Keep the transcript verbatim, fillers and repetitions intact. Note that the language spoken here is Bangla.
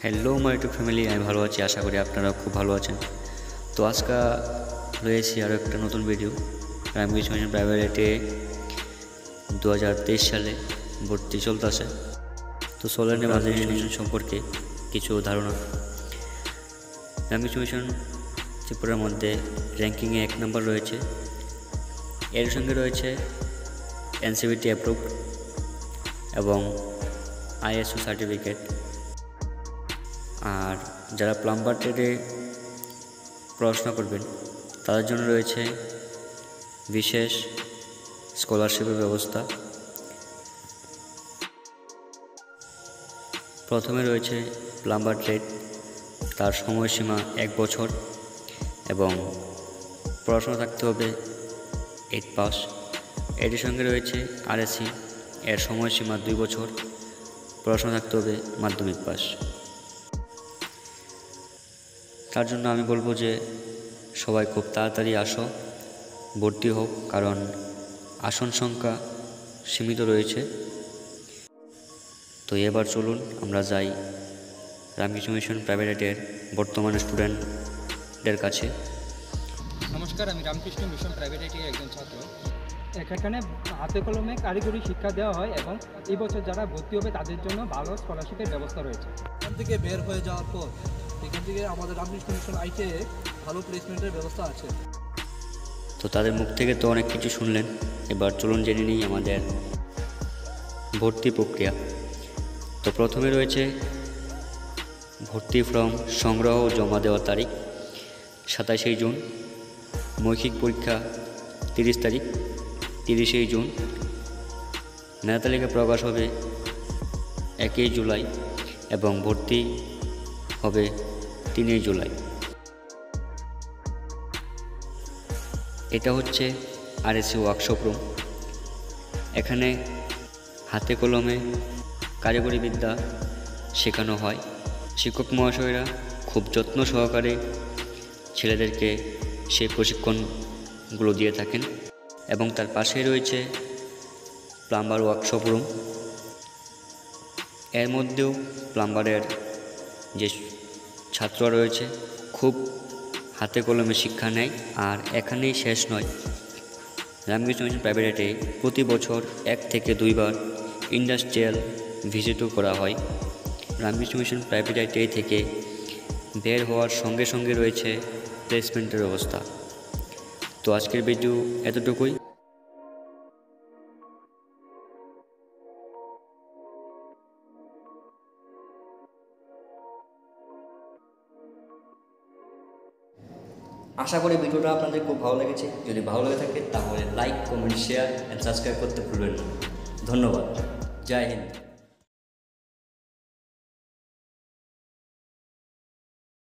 হ্যালো মাই ইউটিউব ফ্যামিলি, আমি ভালো আছি। আশা করি আপনারা খুব ভালো আছেন। তো আজকে রয়েছি আরও একটা নতুন ভিডিও। রামকৃষ্ণ মিশন প্রাইভেটে দু হাজার তেইশ সালে ভর্তি চলতেছে। তো সোলার রামকৃষ্ণ মিশন সম্পর্কে কিছু ধারণা। রামকৃষ্ণ মিশন ত্রিপুরার মধ্যে র্যাঙ্কিংয়ে এক নম্বর রয়েছে। এর সঙ্গে রয়েছে এনসিবিটি অ্যাপ্রুভ এবং আইএসও সার্টিফিকেট। আর যারা প্লাম্বার ট্রেডে পড়াশোনা করবেন তাদের জন্য রয়েছে বিশেষ স্কলারশিপের ব্যবস্থা। প্রথমে রয়েছে প্লাম্বার ট্রেড, তার সময়সীমা এক বছর এবং পড়াশোনা থাকতে হবে এইট পাস। এটির সঙ্গে রয়েছে আরএসি, এর সময়সীমা দুই বছর, পড়াশোনা থাকতে হবে মাধ্যমিক পাস। তার জন্য আমি বলবো যে সবাই খুব তাড়াতাড়ি আসো, ভর্তি হোক, কারণ আসন সংখ্যা সীমিত রয়েছে। তো এবার চলুন আমরা যাই রামকৃষ্ণ মিশন প্রাইভেটের বর্তমানে স্টুডেন্টদের কাছে। নমস্কার, আমি রামকৃষ্ণ মিশন প্রাইভেটের একজন ছাত্র। এখানে হাতে কলমে কারিগরি শিক্ষা দেওয়া হয় এবং এই বছর যারা ভর্তি হবে তাদের জন্য ভালো স্কলারশিপের ব্যবস্থা রয়েছে। এখান থেকে বের হয়ে যাওয়ার পর এখান থেকে আমাদের রামকৃষ্ণ মিশন আইটিআই ভালো প্লেসমেন্টের ব্যবস্থা আছে। তো তাদের মুখ থেকে তো অনেক কিছু শুনলেন, এবার চলুন জেনে নিই আমাদের ভর্তি প্রক্রিয়া। তো প্রথমে রয়েছে ভর্তি ফর্ম সংগ্রহ ও জমা দেওয়ার তারিখ সাতাশে জুন, মৌখিক পরীক্ষা তিরিশ তারিখ তিরিশে জুন, মেধা তালিকা প্রকাশ হবে একই জুলাই এবং ভর্তি হবে তিনই জুলাই। এটা হচ্ছে আরএসি ওয়ার্কশপ রুম। এখানে হাতে কলমে কারিগরি বিদ্যা শেখানো হয়। শিক্ষক মহাশয়রা খুব যত্ন সহকারে ছেলেদেরকে সেই প্রশিক্ষণগুলো দিয়ে থাকেন। এবং তার পাশেই রয়েছে প্লাম্বার ওয়ার্কশপ রুম। এর মধ্যেও প্লাম্বারের যে ছাত্ররা রয়েছে খুব হাতে কলমে শিক্ষা নেয়। আর এখানেই শেষ নয়, রামকৃষ্ণ মিশন প্রাইভেটে প্রতি বছর এক থেকে দুইবার ইন্ডাস্ট্রিয়াল ভিজিটও করা হয়। রামকৃষ্ণ মিশন প্রাইভেট আইটিআই থেকে বের হওয়ার সঙ্গে সঙ্গে রয়েছে প্লেসমেন্টের ব্যবস্থা। তো আজকের ভিডিও এতটুকুই। আশা করি ভিডিওটা আপনাদের খুব ভালো লেগেছে। যদি ভালো লেগে থাকে তাহলে like, comment, share and subscribe করতে ভুলবেন না। ধন্যবাদ। জয় হিন্দ।